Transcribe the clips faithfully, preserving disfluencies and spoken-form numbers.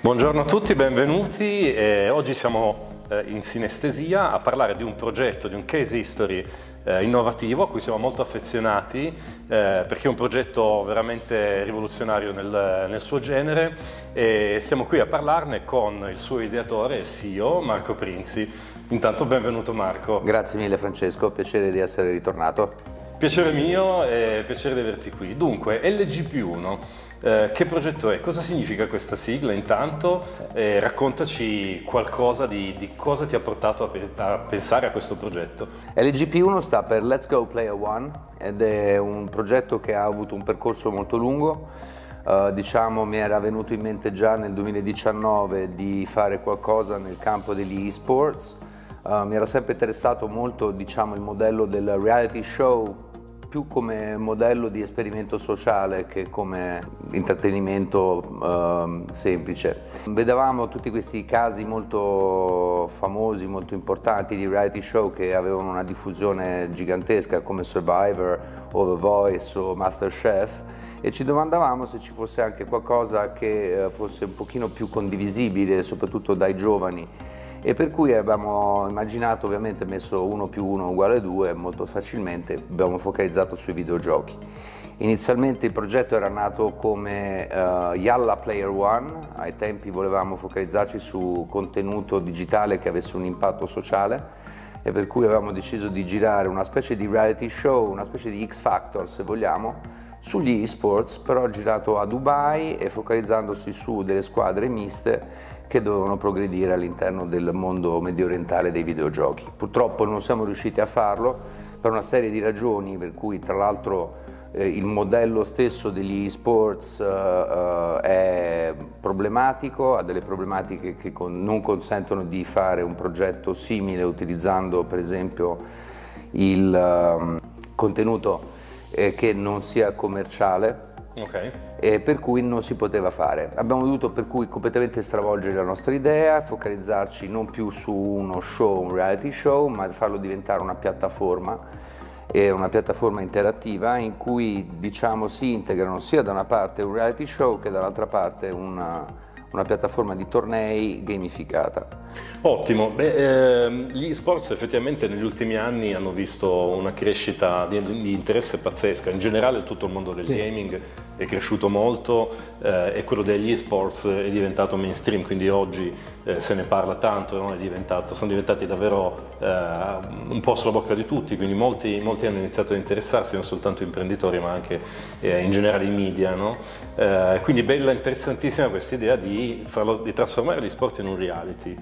Buongiorno a tutti, benvenuti. Eh, oggi siamo eh, in Sinestesia a parlare di un progetto, di un case history eh, innovativo a cui siamo molto affezionati eh, perché è un progetto veramente rivoluzionario nel, nel suo genere e siamo qui a parlarne con il suo ideatore e C E O Marco Prinzi. Intanto benvenuto Marco. Grazie mille Francesco, piacere di essere ritornato. Piacere mio e piacere di averti qui. Dunque, L G P uno. Eh, che progetto è? Cosa significa questa sigla intanto? Eh, raccontaci qualcosa di, di cosa ti ha portato a, pe a pensare a questo progetto. L G P uno sta per Let's Go Player One ed è un progetto che ha avuto un percorso molto lungo. Uh, diciamo mi era venuto in mente già nel duemiladiciannove di fare qualcosa nel campo degli e-sports. Uh, mi era sempre interessato molto, diciamo, il modello del reality show, più come modello di esperimento sociale che come intrattenimento eh, semplice. Vedevamo tutti questi casi molto famosi, molto importanti di reality show che avevano una diffusione gigantesca come Survivor o The Voice o MasterChef e ci domandavamo se ci fosse anche qualcosa che eh, fosse un pochino più condivisibile, soprattutto dai giovani. E per cui abbiamo immaginato, ovviamente messo uno più uno uguale due, molto facilmente abbiamo focalizzato sui videogiochi. Inizialmente il progetto era nato come uh, Yalla Player One, ai tempi volevamo focalizzarci su contenuto digitale che avesse un impatto sociale e per cui avevamo deciso di girare una specie di reality show, una specie di X Factor se vogliamo, sugli e-sports, però girato a Dubai e focalizzandosi su delle squadre miste che dovevano progredire all'interno del mondo mediorientale dei videogiochi. Purtroppo non siamo riusciti a farlo per una serie di ragioni, per cui tra l'altro eh, il modello stesso degli e-sports eh, è problematico, ha delle problematiche che con, non consentono di fare un progetto simile utilizzando per esempio il um, contenuto eh, che non sia commerciale. Okay. E per cui non si poteva fare. Abbiamo dovuto per cui completamente stravolgere la nostra idea, focalizzarci non più su uno show, un reality show, ma farlo diventare una piattaforma, e una piattaforma interattiva in cui diciamo si integrano sia da una parte un reality show che dall'altra parte una, una piattaforma di tornei gamificata. Ottimo, beh, ehm, gli sports effettivamente negli ultimi anni hanno visto una crescita di, di interesse pazzesca, in generale tutto il mondo del sì. gaming è cresciuto molto eh, e quello degli esports è diventato mainstream, quindi oggi eh, se ne parla tanto, no? È diventato, sono diventati davvero eh, un po' sulla bocca di tutti, quindi molti, molti hanno iniziato ad interessarsi, non soltanto imprenditori ma anche eh, in generale i media, no? eh, quindi bella, interessantissima questa idea di, farlo, di trasformare gli sport in un reality.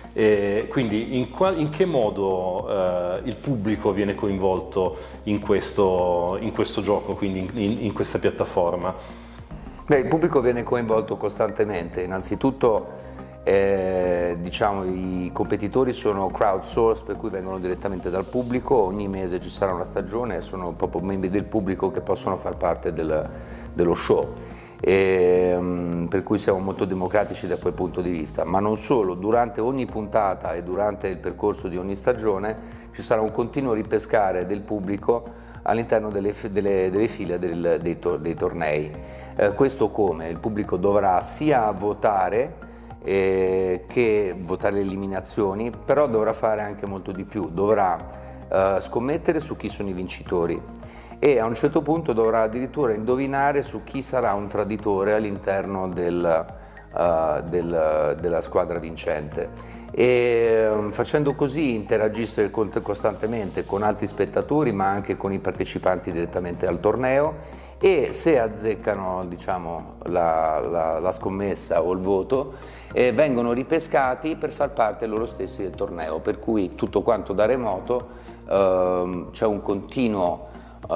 E quindi in, qual, in che modo eh, il pubblico viene coinvolto in questo, in questo gioco, quindi in, in questa piattaforma? Beh, il pubblico viene coinvolto costantemente. Innanzitutto eh, diciamo, i competitori sono crowdsourced, per cui vengono direttamente dal pubblico, ogni mese ci sarà una stagione e sono proprio membri del pubblico che possono far parte del, dello show. E, um, per cui siamo molto democratici da quel punto di vista, ma non solo, durante ogni puntata e durante il percorso di ogni stagione ci sarà un continuo ripescare del pubblico all'interno delle, delle, delle file del, dei, to, dei tornei. Eh, questo come? Il pubblico dovrà sia votare eh, che votare le eliminazioni, però dovrà fare anche molto di più, dovrà eh, scommettere su chi sono i vincitori e a un certo punto dovrà addirittura indovinare su chi sarà un traditore all'interno del, uh, del, della squadra vincente. E um, facendo così interagisce costantemente con altri spettatori ma anche con i partecipanti direttamente al torneo e se azzeccano diciamo, la, la, la scommessa o il voto eh, vengono ripescati per far parte loro stessi del torneo, per cui tutto quanto da remoto uh, c'è un continuo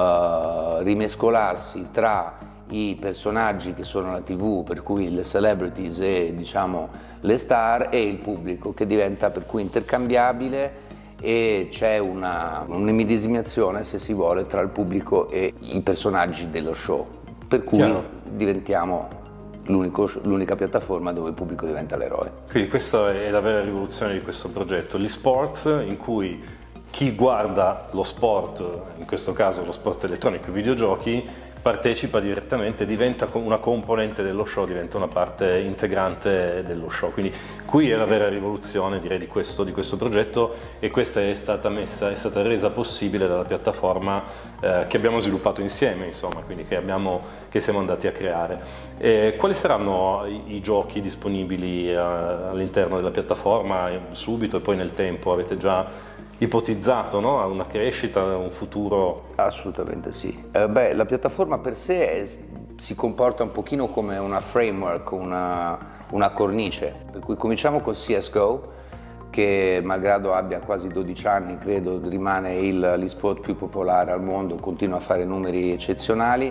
Uh, rimescolarsi tra i personaggi che sono alla tivù, per cui le celebrities e diciamo le star, e il pubblico che diventa per cui intercambiabile e c'è una, un'immedesimazione se si vuole tra il pubblico e i personaggi dello show, per cui Chiaro. diventiamo l'unica piattaforma dove il pubblico diventa l'eroe. Quindi questa è la vera rivoluzione di questo progetto, gli sports in cui chi guarda lo sport, in questo caso lo sport elettronico, i videogiochi, partecipa direttamente, diventa una componente dello show, diventa una parte integrante dello show. Quindi qui è la vera rivoluzione, direi, di questo, di questo progetto, e questa è stata messa, è stata resa possibile dalla piattaforma eh, che abbiamo sviluppato insieme, insomma, quindi che, abbiamo, che siamo andati a creare. E quali saranno i, i giochi disponibili eh, all'interno della piattaforma subito e poi nel tempo? Avete già ipotizzato, no? Una crescita, un futuro? Assolutamente sì. Eh, beh, la piattaforma per sé è, si comporta un pochino come una framework, una, una cornice, per cui cominciamo con C S G O, che malgrado abbia quasi dodici anni, credo, rimane l'esport più popolare al mondo, continua a fare numeri eccezionali.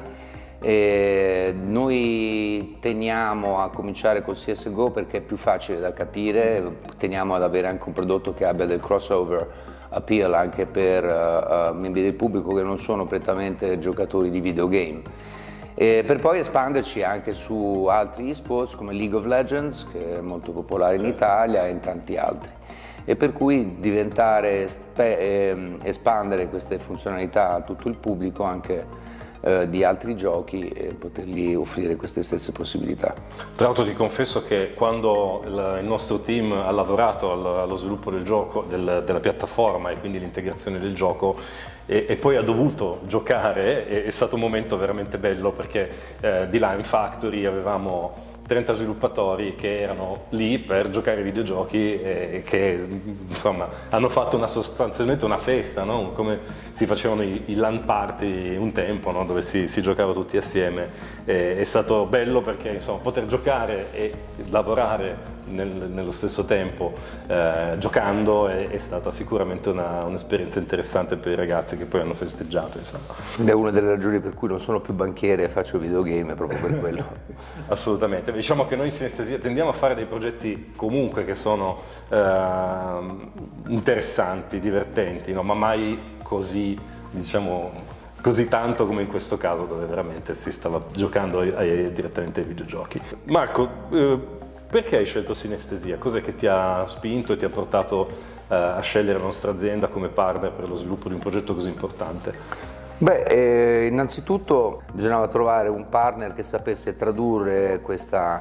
E noi teniamo a cominciare con C S G O perché è più facile da capire, teniamo ad avere anche un prodotto che abbia del crossover appeal anche per uh, uh, membri del pubblico che non sono prettamente giocatori di videogame, e per poi espanderci anche su altri esports come League of Legends, che è molto popolare in Italia, e in tanti altri, e per cui diventare, eh, espandere queste funzionalità a tutto il pubblico anche eh, di altri giochi e potergli offrire queste stesse possibilità. Tra l'altro ti confesso che quando il, il nostro team ha lavorato allo, allo sviluppo del gioco, del, della piattaforma e quindi l'integrazione del gioco, e, e poi ha dovuto giocare, è, è stato un momento veramente bello, perché eh, di là in Factory avevamo trenta sviluppatori che erano lì per giocare ai videogiochi e che, insomma, hanno fatto una, sostanzialmente una festa, no? Come si facevano i, i LAN party un tempo, no? Dove si, si giocava tutti assieme. E, è stato bello perché, insomma, poter giocare e lavorare nel, nello stesso tempo eh, giocando è, è stata sicuramente un'esperienza interessante per i ragazzi che poi hanno festeggiato, insomma. È una delle ragioni per cui non sono più banchiere e faccio videogame, proprio per quello. Assolutamente. Diciamo che noi in Sinestesia tendiamo a fare dei progetti comunque che sono eh, interessanti, divertenti, no? Ma mai così, diciamo, così tanto come in questo caso, dove veramente si stava giocando ai, ai, direttamente ai videogiochi. Marco, eh, perché hai scelto Sinestesia? Cos'è che ti ha spinto e ti ha portato eh, a scegliere la nostra azienda come partner per lo sviluppo di un progetto così importante? Beh, eh, innanzitutto bisognava trovare un partner che sapesse tradurre questa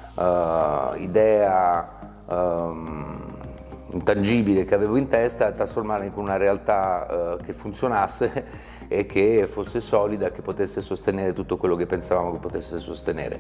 uh, idea um, intangibile che avevo in testa e trasformarla in una realtà uh, che funzionasse e che fosse solida, che potesse sostenere tutto quello che pensavamo che potesse sostenere.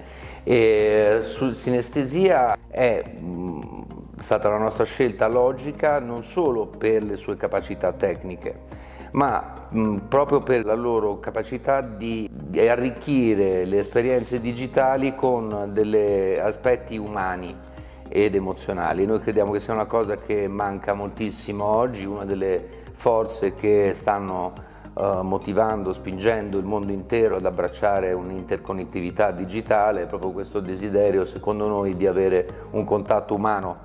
E su Sinestesia è mh, stata la nostra scelta logica non solo per le sue capacità tecniche, ma mh, proprio per la loro capacità di, di arricchire le esperienze digitali con degli aspetti umani ed emozionali. Noi crediamo che sia una cosa che manca moltissimo oggi, una delle forze che stanno uh, motivando, spingendo il mondo intero ad abbracciare un'interconnettività digitale, è proprio questo desiderio, secondo noi, di avere un contatto umano.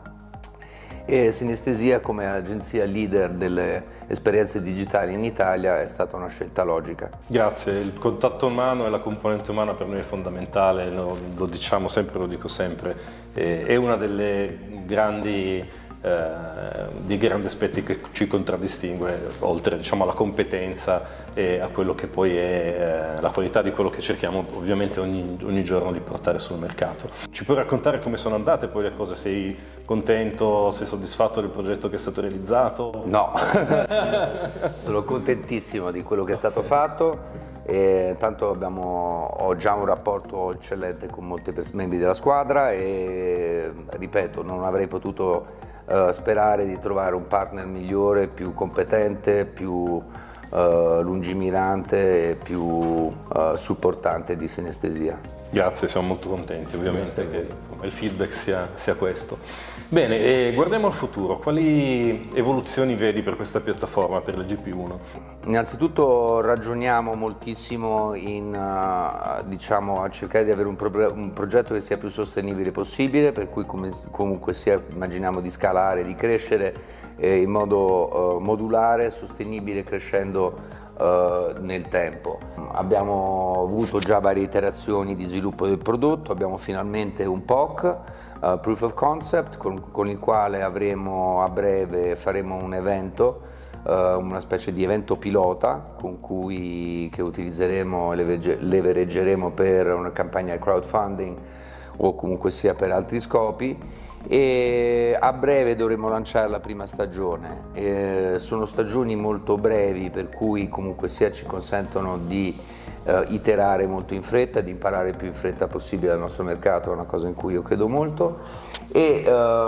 E Sinestesia, come agenzia leader delle esperienze digitali in Italia, è stata una scelta logica. Grazie, il contatto umano e la componente umana per noi è fondamentale, lo, lo diciamo sempre, lo dico sempre, è una delle grandi eh, dei grandi aspetti che ci contraddistingue, oltre, diciamo, alla competenza e a quello che poi è eh, la qualità di quello che cerchiamo ovviamente ogni, ogni giorno di portare sul mercato. Ci puoi raccontare come sono andate poi le cose? Sei contento, sei soddisfatto del progetto che è stato realizzato? No, sono contentissimo di quello che è stato fatto. E tanto abbiamo, ho già un rapporto eccellente con molti membri della squadra e, ripeto, non avrei potuto uh, sperare di trovare un partner migliore, più competente, più uh, lungimirante e più uh, supportante di Sinestesia. Grazie, siamo molto contenti ovviamente che insomma, il feedback sia, sia questo. Bene, e guardiamo al futuro, quali evoluzioni vedi per questa piattaforma, per la G P uno? Innanzitutto ragioniamo moltissimo in, uh, diciamo, a cercare di avere un, pro un progetto che sia più sostenibile possibile, per cui com comunque sia, immaginiamo di scalare, di crescere eh, in modo uh, modulare, sostenibile, crescendo Uh, nel tempo. Abbiamo avuto già varie iterazioni di sviluppo del prodotto, abbiamo finalmente un P O C, uh, Proof of Concept, con, con il quale avremo a breve, faremo un evento una specie di evento pilota con cui, che utilizzeremo e leveraggeremo per una campagna di crowdfunding o comunque sia per altri scopi, e a breve dovremo lanciare la prima stagione. E sono stagioni molto brevi, per cui comunque sia ci consentono di uh, iterare molto in fretta, di imparare il più in fretta possibile dal nostro mercato, è una cosa in cui io credo molto, e,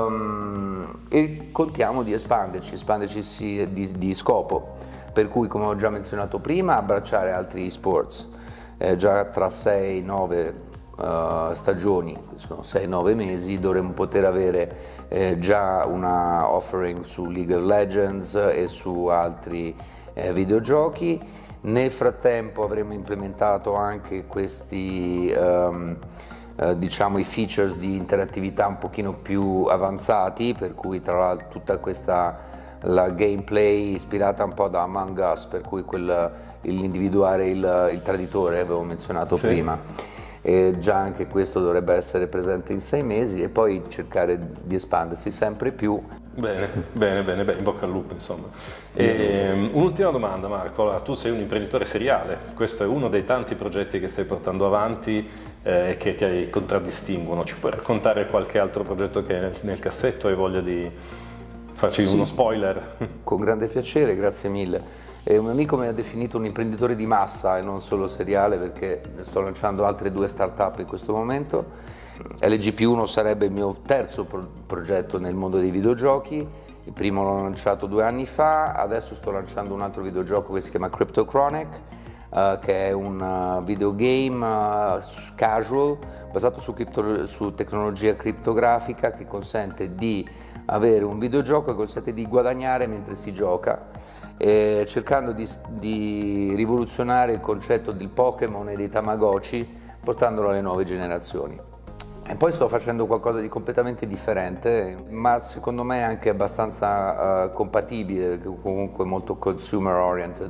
um, e contiamo di espanderci, espanderci di, di scopo, per cui, come ho già menzionato prima, abbracciare altri esports. Eh, già tra sei nove Uh, stagioni, sono sei nove mesi, dovremmo poter avere eh, già una offering su League of Legends e su altri eh, videogiochi. Nel frattempo avremo implementato anche questi um, uh, diciamo i features di interattività un pochino più avanzati, per cui tra l'altro tutta questa la gameplay ispirata un po' da Among Us, per cui l'individuare il, il traditore avevo menzionato sì. prima. E già anche questo dovrebbe essere presente in sei mesi, e poi cercare di espandersi sempre più. Bene, bene, bene, bene, in bocca al lupo insomma. E, un'ultima domanda, Marco, allora, tu sei un imprenditore seriale, questo è uno dei tanti progetti che stai portando avanti e eh, che ti contraddistinguono. Ci puoi raccontare qualche altro progetto che è nel, nel cassetto? Hai voglia di farci sì, uno spoiler? Con grande piacere, grazie mille. E un amico mi ha definito un imprenditore di massa e non solo seriale, perché sto lanciando altre due start-up in questo momento. L G P uno sarebbe il mio terzo pro progetto nel mondo dei videogiochi. Il primo l'ho lanciato due anni fa, adesso sto lanciando un altro videogioco che si chiama Crypto Chronic, uh, che è un uh, videogame uh, casual basato su, su tecnologia criptografica, che consente di avere un videogioco che consente di guadagnare mentre si gioca, Eh, cercando di, di rivoluzionare il concetto del Pokémon e dei Tamagotchi, portandolo alle nuove generazioni. E poi sto facendo qualcosa di completamente differente, ma secondo me anche abbastanza uh, compatibile, comunque molto consumer oriented.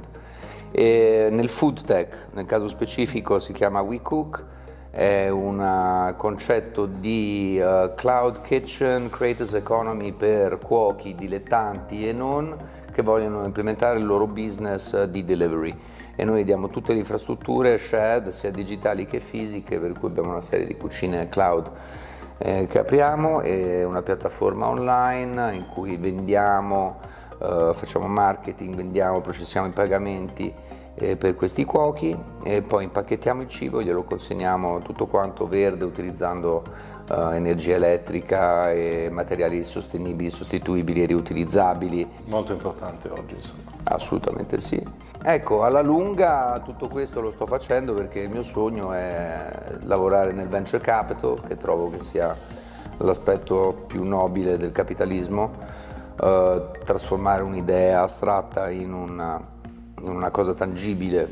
E nel food tech, nel caso specifico, si chiama WeCook, è un concetto di uh, cloud kitchen, creators economy per cuochi dilettanti e non, che vogliono implementare il loro business di delivery, e noi diamo tutte le infrastrutture shared, sia digitali che fisiche, per cui abbiamo una serie di cucine cloud eh, che apriamo, e una piattaforma online in cui vendiamo, eh, facciamo marketing, vendiamo, processiamo i pagamenti eh, per questi cuochi, e poi impacchettiamo il cibo, glielo consegniamo tutto quanto verde, utilizzando Uh, energia elettrica e materiali sostenibili, sostituibili e riutilizzabili. Molto importante oggi, insomma. Assolutamente sì. Ecco, alla lunga tutto questo lo sto facendo perché il mio sogno è lavorare nel venture capital, che trovo che sia l'aspetto più nobile del capitalismo, uh, trasformare un'idea astratta in una, in una cosa tangibile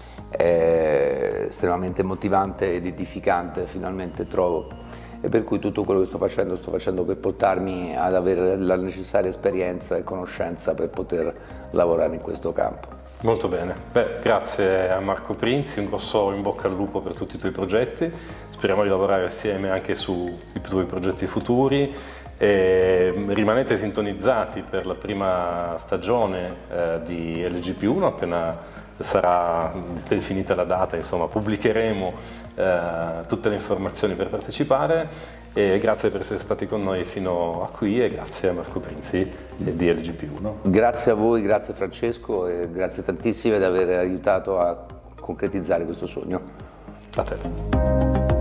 è estremamente motivante ed edificante, finalmente trovo. E per cui tutto quello che sto facendo, sto facendo per portarmi ad avere la necessaria esperienza e conoscenza per poter lavorare in questo campo. Molto bene, beh, grazie a Marco Prinzi, un grosso in bocca al lupo per tutti i tuoi progetti, speriamo di lavorare assieme anche sui tuoi progetti futuri, e rimanete sintonizzati per la prima stagione eh, di L G P uno, appena sarà definita la data, insomma, pubblicheremo eh, tutte le informazioni per partecipare, e grazie per essere stati con noi fino a qui, e grazie a Marco Prinzi di L G P uno. Grazie a voi, grazie Francesco, e grazie tantissime di aver aiutato a concretizzare questo sogno. A te.